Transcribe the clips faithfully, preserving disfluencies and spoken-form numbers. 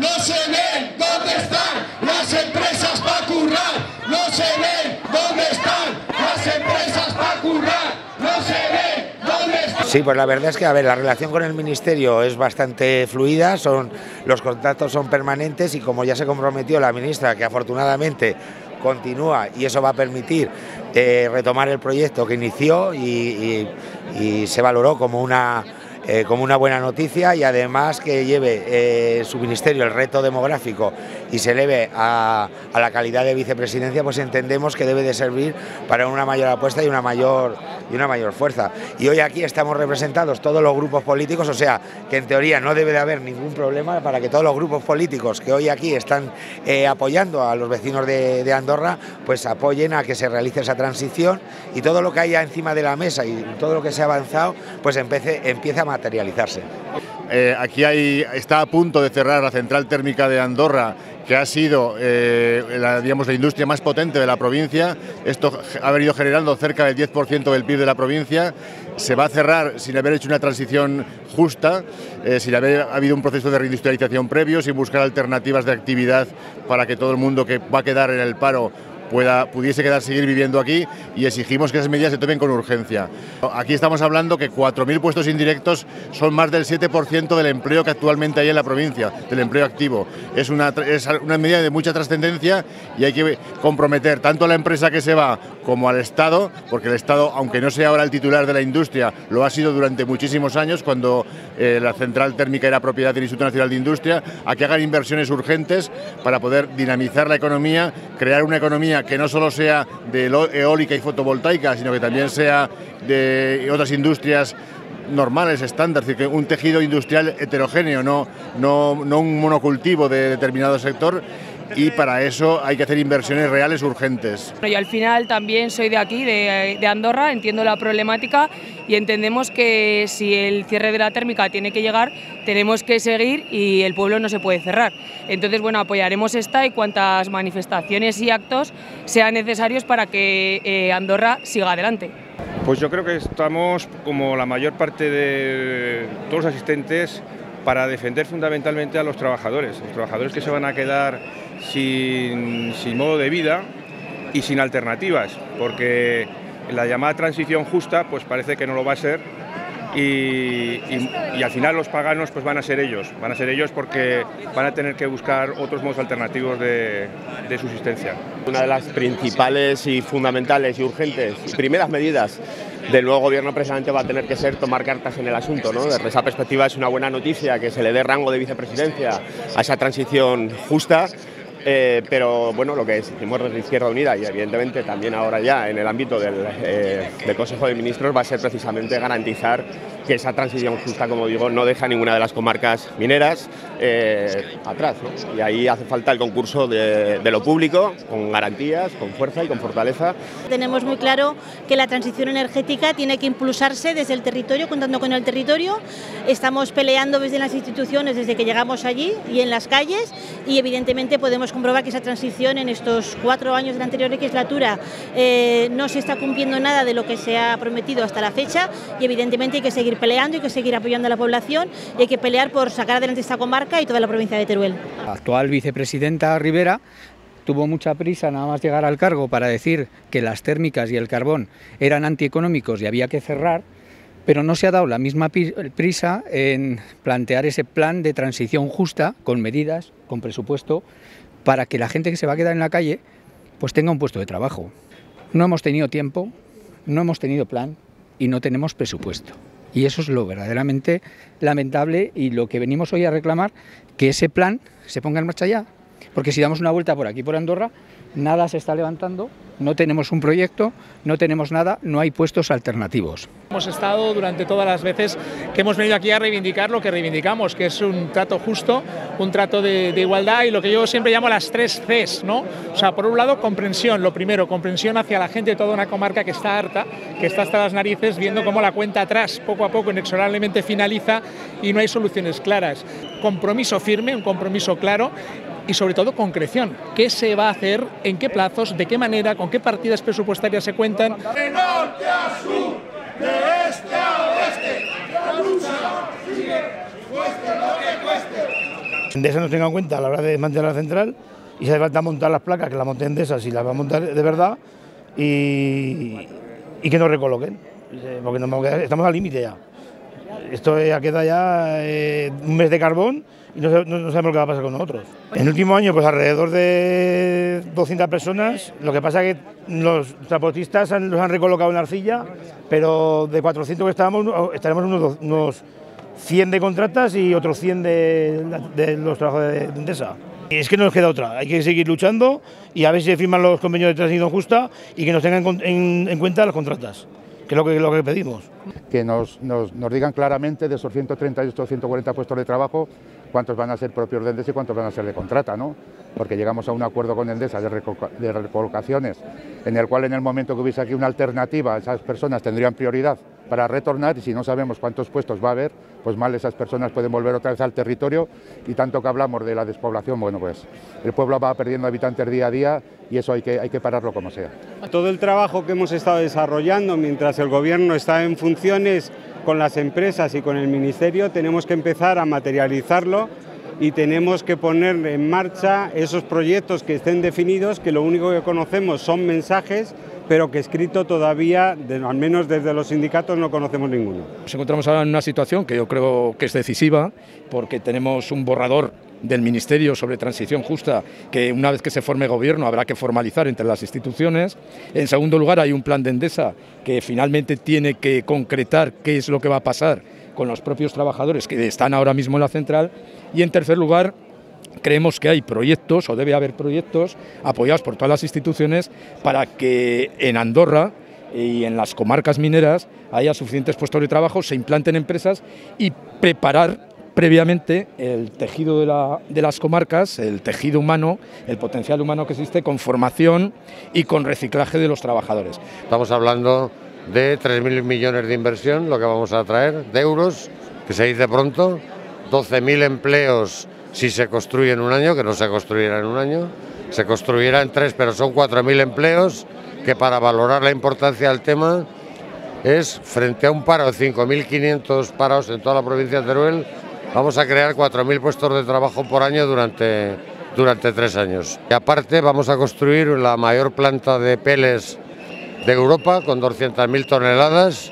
no se ven dónde están las empresas para currar, no se ven dónde están las empresas para currar, no se ven dónde están. Sí, pues la verdad es que a ver, la relación con el Ministerio es bastante fluida, son, los contactos son permanentes y como ya se comprometió la ministra, que afortunadamente continúa y eso va a permitir eh, retomar el proyecto que inició y, y, y se valoró como una, eh, como una buena noticia, y además que lleve eh, su ministerio el reto demográfico y se eleve a, a la calidad de vicepresidencia, pues entendemos que debe de servir para una mayor apuesta y una mayor, y una mayor fuerza. Y hoy aquí estamos representados todos los grupos políticos, o sea que en teoría no debe de haber ningún problema para que todos los grupos políticos que hoy aquí están eh, apoyando a los vecinos de, de Andorra, pues apoyen a que se realice esa transición y todo lo que haya encima de la mesa y todo lo que se ha avanzado, pues empiece, empiece a materializarse. Eh, aquí hay, está a punto de cerrar la central térmica de Andorra, que ha sido eh, la, digamos, la industria más potente de la provincia. Esto ha venido generando cerca del diez por ciento del P I B de la provincia. Se va a cerrar sin haber hecho una transición justa, eh, sin haber habido un proceso de reindustrialización previo, sin buscar alternativas de actividad para que todo el mundo que va a quedar en el paro Pueda, pudiese quedar seguir viviendo aquí, y exigimos que esas medidas se tomen con urgencia. Aquí estamos hablando que cuatro mil puestos indirectos son más del siete por ciento del empleo que actualmente hay en la provincia, del empleo activo. Es una, es una medida de mucha trascendencia y hay que comprometer tanto a la empresa que se va como al Estado, porque el Estado, aunque no sea ahora el titular de la industria, lo ha sido durante muchísimos años, cuando eh, la central térmica era propiedad del Instituto Nacional de Industria, a que hagan inversiones urgentes para poder dinamizar la economía, crear una economía que no solo sea de eólica y fotovoltaica, sino que también sea de otras industrias normales, estándar, es decir, que un tejido industrial heterogéneo, no, no, no un monocultivo de determinado sector. Y para eso hay que hacer inversiones reales urgentes. Yo al final también soy de aquí, de, de Andorra, entiendo la problemática y entendemos que si el cierre de la térmica tiene que llegar, tenemos que seguir y el pueblo no se puede cerrar. Entonces, bueno, apoyaremos esta y cuantas manifestaciones y actos sean necesarios para que eh, Andorra siga adelante. Pues yo creo que estamos, como la mayor parte de todos los asistentes, para defender fundamentalmente a los trabajadores, los trabajadores que se van a quedar sin, sin modo de vida y sin alternativas, porque la llamada transición justa pues parece que no lo va a ser y, y, y al final los paganos pues van a ser ellos, van a ser ellos porque van a tener que buscar otros modos alternativos de, de subsistencia. Una de las principales y fundamentales y urgentes primeras medidas del nuevo gobierno precisamente va a tener que ser tomar cartas en el asunto, ¿no? Desde esa perspectiva es una buena noticia que se le dé rango de vicepresidencia a esa transición justa, eh, pero bueno, lo que exigimos desde Izquierda Unida y evidentemente también ahora ya en el ámbito del, eh, del Consejo de Ministros va a ser precisamente garantizar que esa transición justa, como digo, no deja ninguna de las comarcas mineras eh, atrás, ¿no? Y ahí hace falta el concurso de, de lo público, con garantías, con fuerza y con fortaleza. Tenemos muy claro que la transición energética tiene que impulsarse desde el territorio, contando con el territorio. Estamos peleando desde las instituciones desde que llegamos allí y en las calles, y evidentemente podemos comprobar que esa transición en estos cuatro años de la anterior legislatura eh, no se está cumpliendo nada de lo que se ha prometido hasta la fecha, y evidentemente hay que seguir peleando, hay que seguir apoyando a la población y hay que pelear por sacar adelante esta comarca y toda la provincia de Teruel. La actual vicepresidenta Rivera tuvo mucha prisa nada más llegar al cargo para decir que las térmicas y el carbón eran antieconómicos y había que cerrar, pero no se ha dado la misma prisa en plantear ese plan de transición justa, con medidas, con presupuesto, para que la gente que se va a quedar en la calle pues tenga un puesto de trabajo. No hemos tenido tiempo, no hemos tenido plan y no tenemos presupuesto. Y eso es lo verdaderamente lamentable y lo que venimos hoy a reclamar, que ese plan se ponga en marcha ya. Porque si damos una vuelta por aquí, por Andorra, nada se está levantando, no tenemos un proyecto, no tenemos nada, no hay puestos alternativos. Hemos estado durante todas las veces que hemos venido aquí a reivindicar lo que reivindicamos, que es un trato justo, un trato de, de igualdad y lo que yo siempre llamo las tres Cs, ¿no? O sea, por un lado, comprensión, lo primero, comprensión hacia la gente de toda una comarca que está harta, que está hasta las narices, viendo cómo la cuenta atrás poco a poco inexorablemente finaliza y no hay soluciones claras. Compromiso firme, un compromiso claro. Y sobre todo concreción, ¿qué se va a hacer, en qué plazos, de qué manera, con qué partidas presupuestarias se cuentan? De norte a sur, de este a oeste, la lucha sigue, cueste lo que cueste. Endesa nos tenga en cuenta a la hora de desmantelar la central y se hace falta montar las placas, que las monte Endesa si las va a montar de verdad y, y que nos recoloquen, porque nos, estamos al límite ya. Esto ya queda ya eh, un mes de carbón y no, no, no sabemos lo que va a pasar con nosotros. En el último año, pues alrededor de doscientas personas, lo que pasa es que los transportistas han, los han recolocado en la arcilla, pero de cuatrocientos que estábamos, estaremos unos, unos cien de contratas y otros cien de, de los trabajos de, de Endesa. Y es que no nos queda otra, hay que seguir luchando y a ver si se firman los convenios de transición justa y que nos tengan en, en, en cuenta las contratas, que es lo que, lo que pedimos. Que nos, nos, nos digan claramente de esos ciento treinta y ocho, ciento cuarenta puestos de trabajo, cuántos van a ser propios de Endesa y cuántos van a ser de contrata, ¿no? Porque llegamos a un acuerdo con Endesa de, recoloca, de recolocaciones, en el cual en el momento que hubiese aquí una alternativa, esas personas tendrían prioridad para retornar y si no sabemos cuántos puestos va a haber, pues mal esas personas pueden volver otra vez al territorio y tanto que hablamos de la despoblación, bueno pues el pueblo va perdiendo habitantes día a día y eso hay que, hay que pararlo como sea. Todo el trabajo que hemos estado desarrollando mientras el gobierno está en funciones con las empresas y con el ministerio tenemos que empezar a materializarlo y tenemos que poner en marcha esos proyectos que estén definidos, que lo único que conocemos son mensajes, pero que escrito todavía, de, al menos desde los sindicatos, no conocemos ninguno. Nos encontramos ahora en una situación que yo creo que es decisiva, porque tenemos un borrador del Ministerio sobre transición justa que una vez que se forme gobierno habrá que formalizar entre las instituciones. En segundo lugar, hay un plan de Endesa que finalmente tiene que concretar qué es lo que va a pasar con los propios trabajadores que están ahora mismo en la central. Y en tercer lugar, creemos que hay proyectos, o debe haber proyectos, apoyados por todas las instituciones para que en Andorra y en las comarcas mineras haya suficientes puestos de trabajo, se implanten empresas y preparar previamente el tejido de, la, de las comarcas, el tejido humano, el potencial humano que existe, con formación y con reciclaje de los trabajadores. Estamos hablando de tres mil millones de inversión, lo que vamos a traer, de euros, que se dice pronto, doce mil empleos si se construye en un año, que no se construirá en un año, se construirá en tres, pero son cuatro mil empleos, que para valorar la importancia del tema es, frente a un paro de cinco mil quinientos parados en toda la provincia de Teruel, vamos a crear cuatro mil puestos de trabajo por año durante, durante tres años. Y aparte vamos a construir la mayor planta de peles de Europa, con doscientas mil toneladas.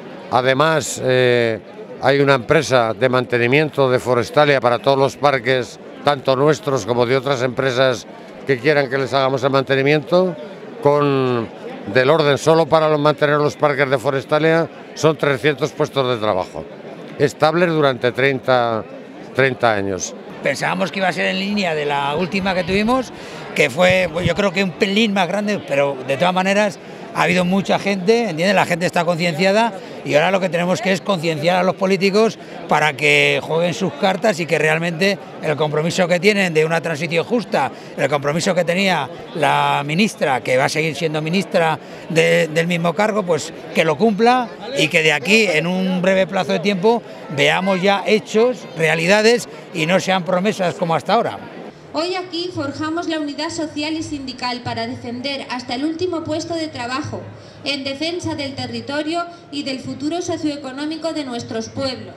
Además, eh, hay una empresa de mantenimiento de Forestalia para todos los parques, tanto nuestros como de otras empresas que quieran que les hagamos el mantenimiento, con del orden solo para mantener los parques de Forestalia son trescientos puestos de trabajo, estables durante treinta, treinta años. Pensábamos que iba a ser en línea de la última que tuvimos, que fue, pues yo creo que un pelín más grande, pero de todas maneras ha habido mucha gente, ¿entiendes? La gente está concienciada y ahora lo que tenemos que es concienciar a los políticos para que jueguen sus cartas y que realmente el compromiso que tienen de una transición justa, el compromiso que tenía la ministra, que va a seguir siendo ministra de, del mismo cargo, pues que lo cumpla y que de aquí en un breve plazo de tiempo veamos ya hechos, realidades y no sean promesas como hasta ahora. Hoy aquí forjamos la unidad social y sindical para defender hasta el último puesto de trabajo, en defensa del territorio y del futuro socioeconómico de nuestros pueblos.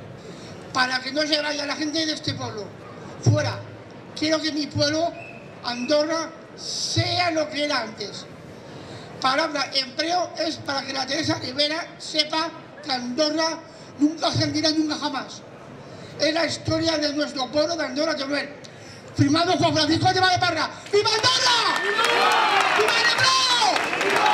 Para que no se vaya la gente de este pueblo fuera, quiero que mi pueblo, Andorra, sea lo que era antes. Palabra empleo es para que la Teresa Rivera sepa que Andorra nunca se rendirá nunca jamás. Es la historia de nuestro pueblo de Andorra Teruel. Firmado Juan Francisco de Valdeparra. ¡Viva Andorra! ¡Viva el empleo!